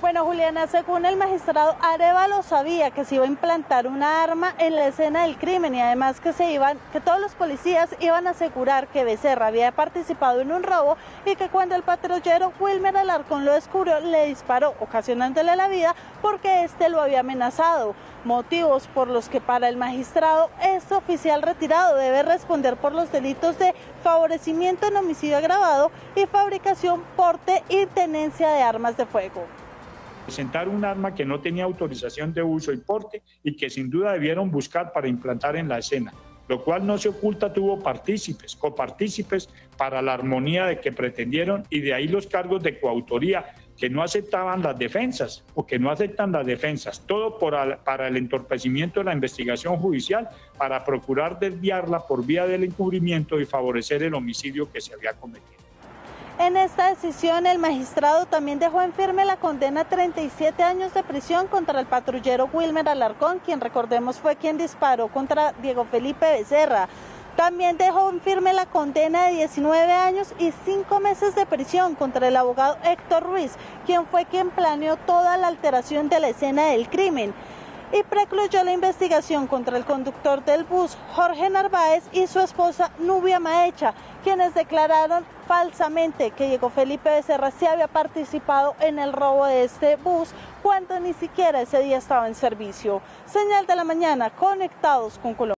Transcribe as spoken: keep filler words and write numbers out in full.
Bueno, Juliana, según el magistrado Arévalo, sabía que se iba a implantar una arma en la escena del crimen y además que se iban, que todos los policías iban a asegurar que Becerra había participado en un robo y que cuando el patrullero Wilmer Alarcón lo descubrió, le disparó, ocasionándole la vida porque este lo había amenazado. Motivos por los que para el magistrado este oficial retirado debe responder por los delitos de favorecimiento en homicidio agravado y fabricación, porte y tenencia de armas de fuego. Presentar un arma que no tenía autorización de uso y porte y que sin duda debieron buscar para implantar en la escena, lo cual no se oculta tuvo partícipes, copartícipes para la armonía de que pretendieron y de ahí los cargos de coautoría que no aceptaban las defensas o que no aceptan las defensas, todo por al, para el entorpecimiento de la investigación judicial, para procurar desviarla por vía del encubrimiento y favorecer el homicidio que se había cometido. En esta decisión, el magistrado también dejó en firme la condena a treinta y siete años de prisión contra el patrullero Wilmer Alarcón, quien recordemos fue quien disparó contra Diego Felipe Becerra. También dejó en firme la condena de diecinueve años y cinco meses de prisión contra el abogado Héctor Ruiz, quien fue quien planeó toda la alteración de la escena del crimen. Y precluyó la investigación contra el conductor del bus, Jorge Narváez, y su esposa Nubia Maecha, quienes declararon falsamente que Diego Felipe Becerra sí había participado en el robo de este bus cuando ni siquiera ese día estaba en servicio. Señal de la mañana, conectados con Colombia.